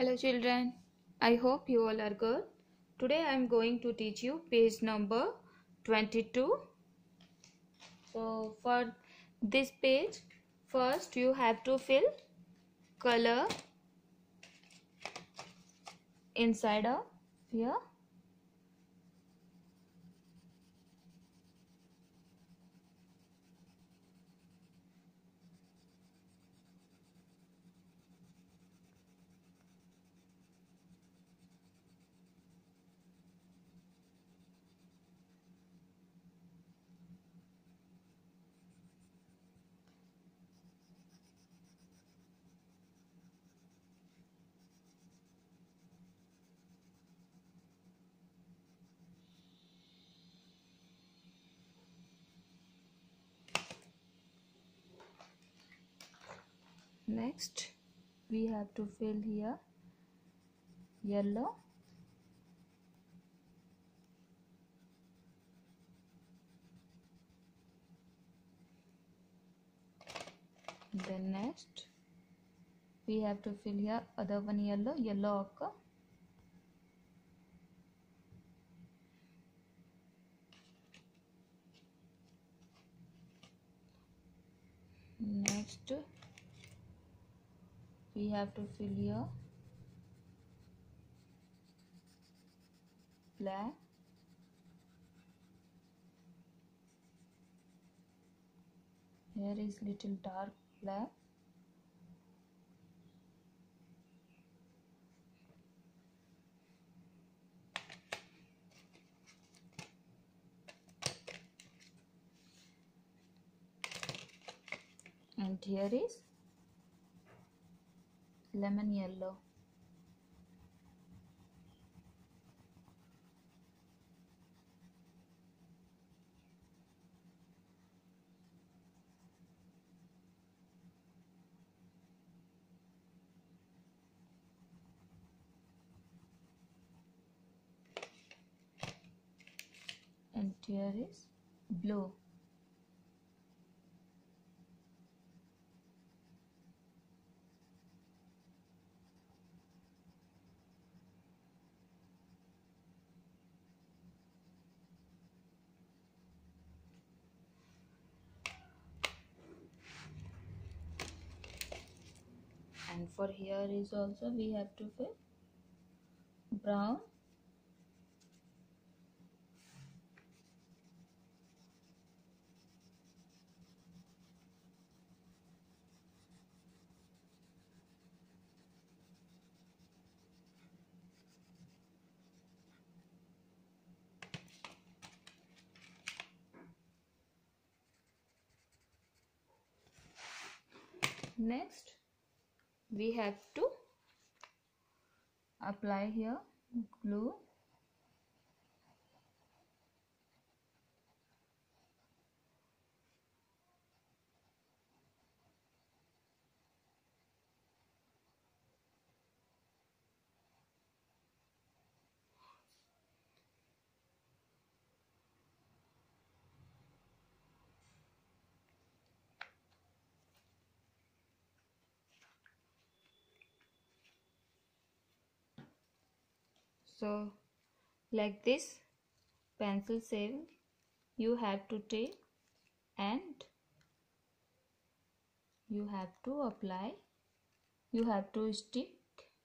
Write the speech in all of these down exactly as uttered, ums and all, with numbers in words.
Hello children, I hope you all are good. Today I am going to teach you page number twenty-two. So for this page, first you have to fill color inside of here. Next we have to fill here yellow. Then next we have to fill here other one yellow, yellow ochre. Next we have to fill here black. Here is little dark black. And here is lemon yellow. And here is blue. And for here is also we have to fill brown. Next we have to apply here glue. So like this pencil shape you have to take and you have to apply, you have to stick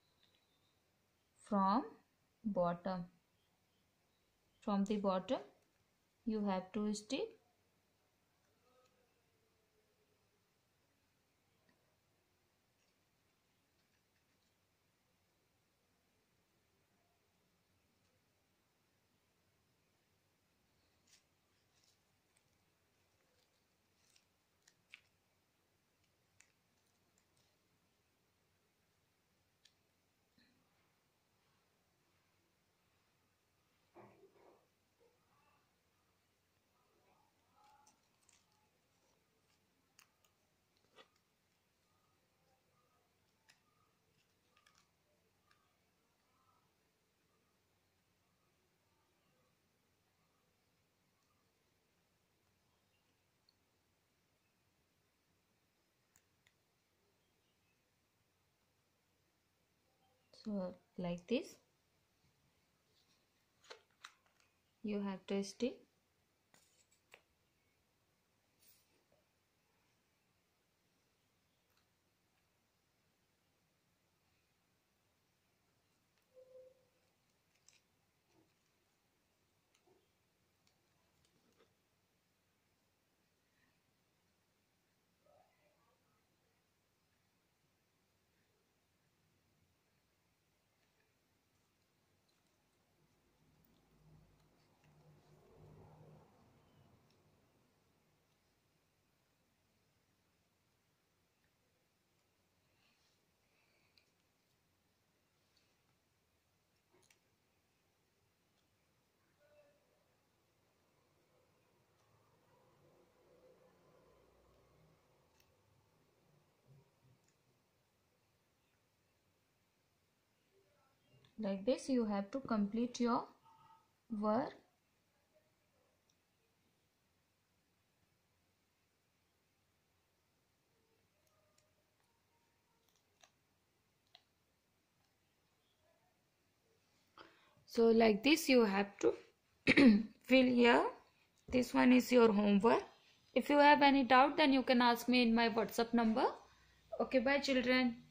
from bottom, from the bottom you have to stick. So like this you have to stitch. Like this you have to complete your work. So like this you have to fill here. This one is your homework. If you have any doubt then you can ask me in my WhatsApp number. Okay, bye children.